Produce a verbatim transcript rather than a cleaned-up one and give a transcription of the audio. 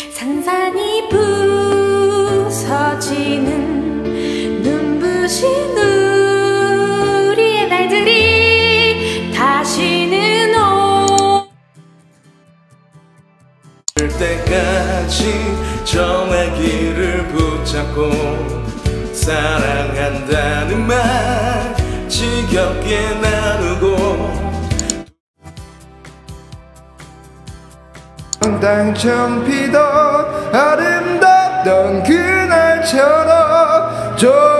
산산이 부서지는 눈부신 우리의 날들이 다시는 올 때까지 정말 길을 붙잡고 사랑한다는 말 지겹게 나누고 당청 피던 아름답던 그날처럼